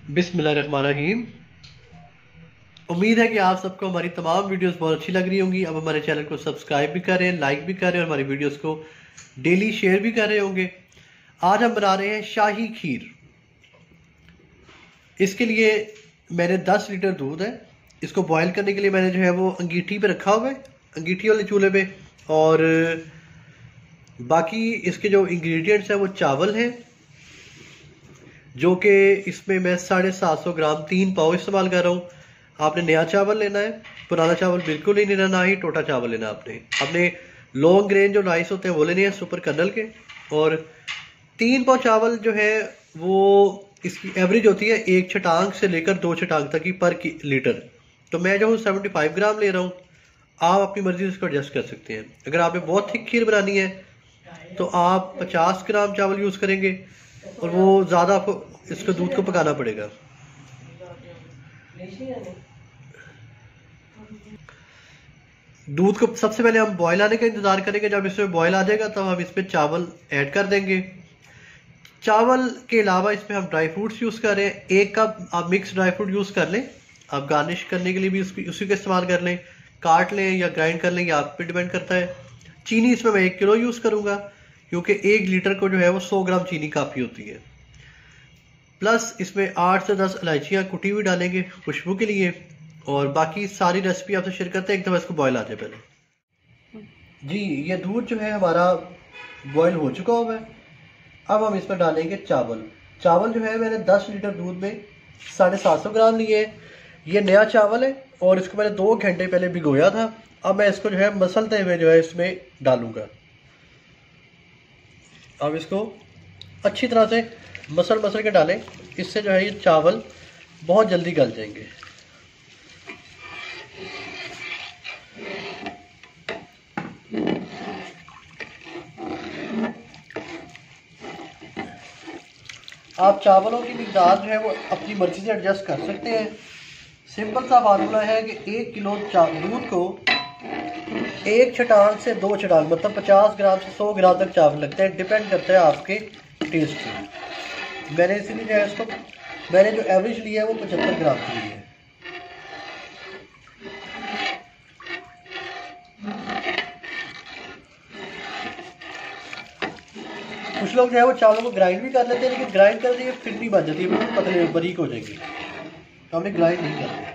बिस्मिल्लाहिर्रहमानिर्रहीम। उम्मीद है कि आप सबको हमारी तमाम वीडियोस बहुत अच्छी लग रही होंगी। अब हमारे चैनल को सब्सक्राइब भी करें, लाइक भी करें और हमारी वीडियोस को डेली शेयर भी कर रहे होंगे। आज हम बना रहे हैं शाही खीर। इसके लिए मैंने 10 लीटर दूध है, इसको बॉयल करने के लिए मैंने जो है वो अंगीठी पे रखा हुआ है, अंगीठी वाले चूल्हे पे। और बाकी इसके जो इंग्रेडिएंट्स हैं वो चावल हैं, जो कि इसमें मैं 750 ग्राम 3 पाव इस्तेमाल कर रहा हूँ। आपने नया चावल लेना है, पुराना चावल बिल्कुल नहीं लेना, ना ही टोटा चावल लेना। आपने लॉन्ग ग्रेन जो राइस होते हैं वो लेने हैं, सुपर कर्नल के। और 3 पाव चावल जो है वो इसकी एवरेज होती है 1 छटांग से लेकर 2 छटांग तक की पर लीटर। तो मैं जो हूँ 75 ग्राम ले रहा हूँ। आप अपनी मर्जी से इसको एडजस्ट कर सकते हैं। अगर आपने बहुत थिक खीर बनानी है तो आप 50 ग्राम चावल यूज़ करेंगे और वो ज़्यादा आपको इसको दूध को पकाना पड़ेगा। दूध को सबसे पहले हम बॉयल आने का इंतज़ार करेंगे। जब इसमें बॉयल आ जाएगा तब हम इसमें चावल ऐड कर देंगे। चावल के अलावा इसमें हम ड्राई फ्रूट्स यूज़ कर रहे हैं। 1 कप आप मिक्स ड्राई फ्रूट यूज़ कर लें। आप गार्निश करने के लिए भी उसी का इस्तेमाल कर लें, काट लें या ग्राइंड कर लें, या आप पे डिपेंड करता है। चीनी इसमें मैं 1 किलो यूज़ करूँगा, क्योंकि 1 लीटर को जो है वो 100 ग्राम चीनी काफ़ी होती है। प्लस इसमें 8 से 10 इलायचियाँ कुटी हुई डालेंगे खुशबू के लिए। और बाकी सारी रेसिपी आपसे शेयर करते हैं। एक दफ़ा इसको बॉयल आ जाए पहले। जी, ये दूध जो है हमारा बॉयल हो चुका हुआ है। अब हम इसमें डालेंगे चावल। चावल जो है मैंने 10 लीटर दूध में 750 ग्राम लिए। ये नया चावल है और इसको मैंने 2 घंटे पहले भिगोया था। अब मैं इसको जो है मसलते हुए जो है इसमें डालूंगा। अब इसको अच्छी तरह से मसल के डालें, इससे जो है ये चावल बहुत जल्दी गल जाएंगे। आप चावलों की मिकदार जो है वो अपनी मर्जी से एडजस्ट कर सकते हैं। सिंपल सा फार्मूला है कि 1 किलो दूध को 1 छटांग से 2 छटांग, मतलब 50 ग्राम से 100 ग्राम तक चावल लगते हैं। डिपेंड करता है आपके टेस्ट पे। मैंने इसीलिए जो है इसको मैंने जो एवरेज लिया है वो 75 ग्राम की ली है। कुछ लोग जो है वो चावलों को ग्राइंड भी कर लेते हैं, लेकिन ग्राइंड कर दिए फिर नहीं बन जाती है, बिल्कुल पतले बारीक हो जाएगी। तो हमने ग्राइंड नहीं करते।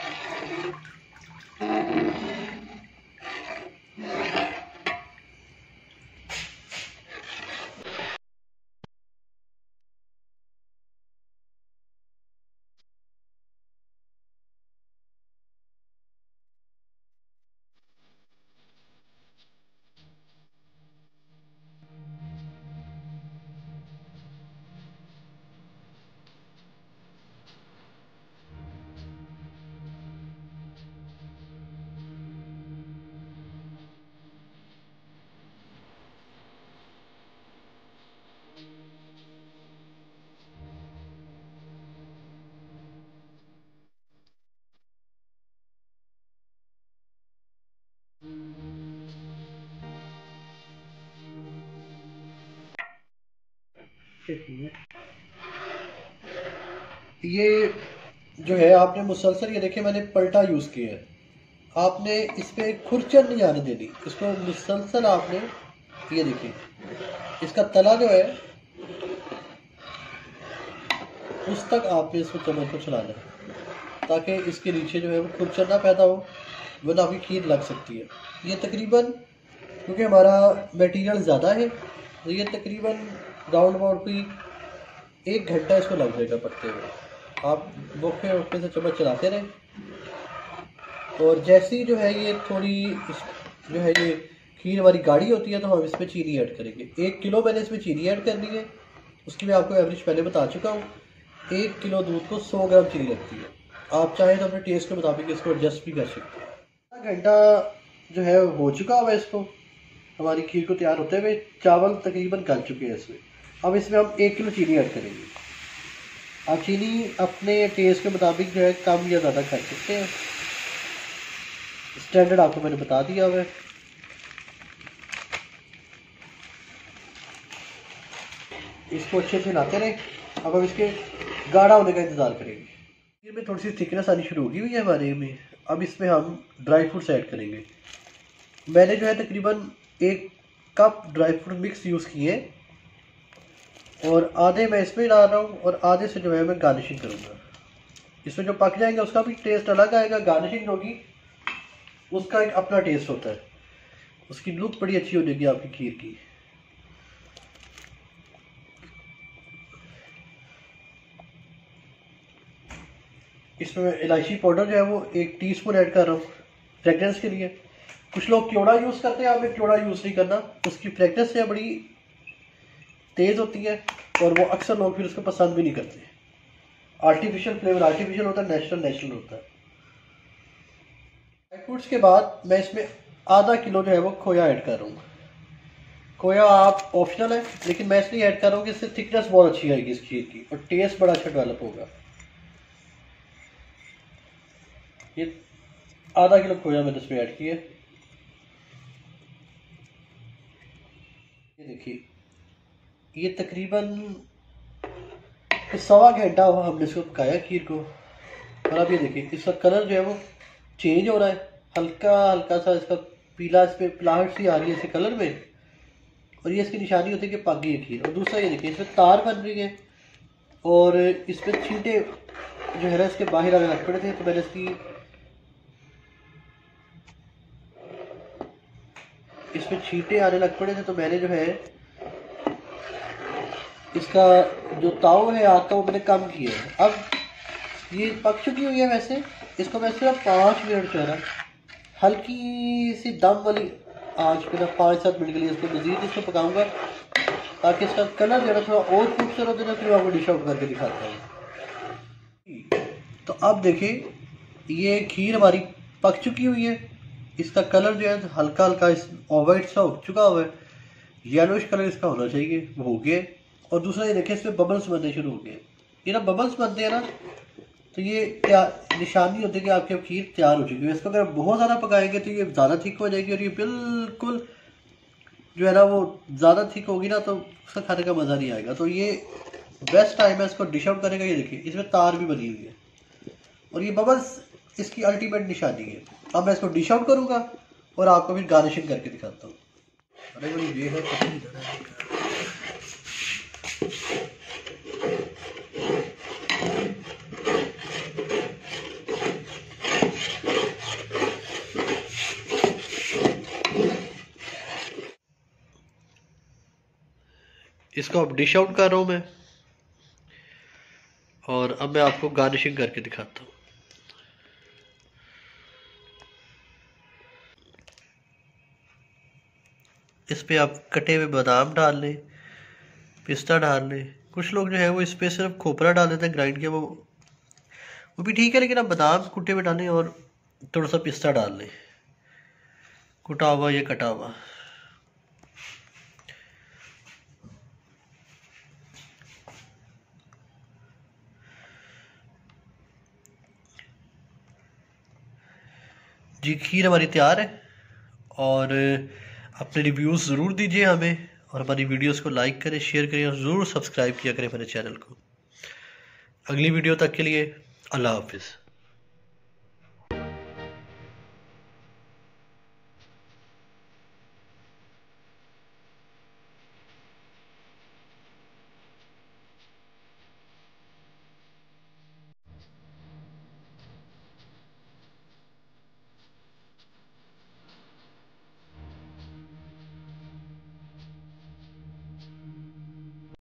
ये जो है आपने मुसलसल, ये देखिए मैंने पलटा यूज़ किया है। आपने इस पर खुरचन नहीं आने देनी, इसको मुसलसल आपने, ये देखिए इसका तला जो है उस तक आपने इसको चम्मच को चलाना है, ताकि इसके नीचे जो है वो खुरचन ना पैदा हो, वरना आपकी खीर लग सकती है। ये तकरीबन, क्योंकि हमारा मटेरियल ज़्यादा है, तो ये तकरीबन राउंड अबाउट भी 1 घंटा इसको लग जाएगा पकते हुए। आप वक्फे से चम्मच चलाते रहें। और जैसे ही जो है ये थोड़ी जो है ये खीर हमारी गाढ़ी होती है तो हम इसमें चीनी ऐड करेंगे। 1 किलो मैंने इसमें चीनी ऐड करनी है, उसकी मैं आपको एवरेज पहले बता चुका हूँ। 1 किलो दूध को 100 ग्राम चीनी लगती है। आप चाहें तो अपने टेस्ट के मुताबिक इसको एडजस्ट भी कर सकते हैं। आधा घंटा जो है हो चुका हुआ है इसको, हमारी खीर को तैयार होते हुए। चावल तकरीबन गल चुके हैं इसमें। अब इसमें हम 1 किलो चीनी ऐड करेंगे। आप चीनी अपने टेस्ट के मुताबिक जो है कम या ज़्यादा कर सकते हैं। स्टैंडर्ड आपको मैंने बता दिया हुआ है। इसको अच्छे से हिलाते रहें। अब हम इसके गाढ़ा होने का इंतज़ार करेंगे। खीर में थोड़ी सी थिकनेस आनी शुरू होगी हुई है हमारे में। अब इसमें हम ड्राई फ्रूट्स ऐड करेंगे। मैंने जो है तकरीबन 1 cup dry fruit mix use किए और आधे मैं इसमें डाल रहा हूँ और आधे से जो है मैं गार्निशिंग करूँगा। इसमें जो पक जाएंगे उसका भी टेस्ट अलग आएगा, गार्निशिंग होगी उसका एक अपना टेस्ट होता है, उसकी लुक बड़ी अच्छी हो जाएगी आपकी खीर की। इसमें मैं इलायची पाउडर जो है वो 1 टीस्पून ऐड कर रहा हूँ फ्रेगरेंस के लिए। कुछ लोग क्योड़ा यूज़ करते हैं, हमें क्योड़ा यूज़ नहीं करना, उसकी फ्रेगरेंस है बड़ी तेज़ होती है और वो अक्सर लोग फिर उसको पसंद भी नहीं करते। आर्टिफिशियल फ्लेवर आर्टिफिशियल होता है, नेचुरल नेचुरल होता है। ड्राई फ्रूट्स के बाद मैं इसमें आधा किलो जो है वो खोया ऐड कर रहा हूँ। खोया आप ऑप्शनल है, लेकिन मैं इसलिए ऐड कर रहा हूँ कि इससे थिकनेस बहुत अच्छी आएगी इस खीर की और टेस्ट बड़ा अच्छा डेवलप होगा। ये आधा किलो खोया मैंने इसमें ऐड किया। ये देखिए, ये तकरीबन 1.25 घंटा हमने इसको पकाया खीर को और अब ये देखिए इसका कलर जो है वो चेंज हो रहा है, हल्का हल्का सा इसका पीला इस पर पिलाहट सी आ रही है इसके कलर में और ये इसकी निशानी होती है कि पक गई है खीर। और दूसरा ये देखिए इसमें तार बन रही है और इस पर छींटे जो है ना इसके बाहर आने लग पड़े थे, तो मैंने इसमें छींटे आने लग पड़े थे तो मैंने जो है इसका जो ताव है आग का वो मैंने कम किया है। अब ये पक चुकी हुई है। वैसे इसको मैं सिर्फ 5 मिनट जो है ना हल्की सी दम वाली आंच पे ना 5-7 मिनट के लिए इसको मज़ीद इसको पकाऊंगा ताकि इसका कलर जो है थोड़ा और खूबसूरत हो जाए। फिर आपको डिश आउट करके दिखाता हूँ। तो अब देखिए ये खीर हमारी पक चुकी हुई है। इसका कलर जो है हल्का हल्का इस वाइट सा हो चुका हुआ है, येलोइश कलर इसका होना चाहिए, वो हो गया। और दूसरा ये देखिए इसमें बबल्स बनने शुरू हो गए। ये ना बबल्स बनते हैं ना तो ये क्या निशानी होती है कि आपकी अब खीर तैयार हो चुकी है। इसको अगर बहुत ज़्यादा पकाएंगे तो ये ज़्यादा थिक हो जाएगी और ये बिल्कुल जो है ना वो ज़्यादा थिक होगी ना तो उसका खाने का मज़ा नहीं आएगा। तो ये बेस्ट टाइम है इसको डिश आउट करने का। ये देखिए इसमें तार भी बनी हुई है और ये बबल्स इसकी अल्टीमेट निशानी है। अब मैं इसको डिश आउट करूँगा और आपको फिर गार्निशिंग करके दिखाता हूँ। अरे भाई ये है इसको अब डिश आउट कर रहा हूँ मैं और अब मैं आपको गार्निशिंग करके दिखाता हूँ। इस पे आप कटे हुए बादाम डाल लें, पिस्ता डाल लें। कुछ लोग जो है वो इस पे सिर्फ खोपरा डाल देते हैं ग्राइंड किया, वो भी ठीक है, लेकिन आप बादाम कुटे हुए डालें और थोड़ा सा पिस्ता डाल लें, कुटा हुआ या कटा हुआ। जी खीर हमारी तैयार है और अपने रिव्यूज़ ज़रूर दीजिए हमें और हमारी वीडियोस को लाइक करें, शेयर करें और ज़रूर सब्सक्राइब किया करें मेरे चैनल को। अगली वीडियो तक के लिए अल्लाह हाफिज़।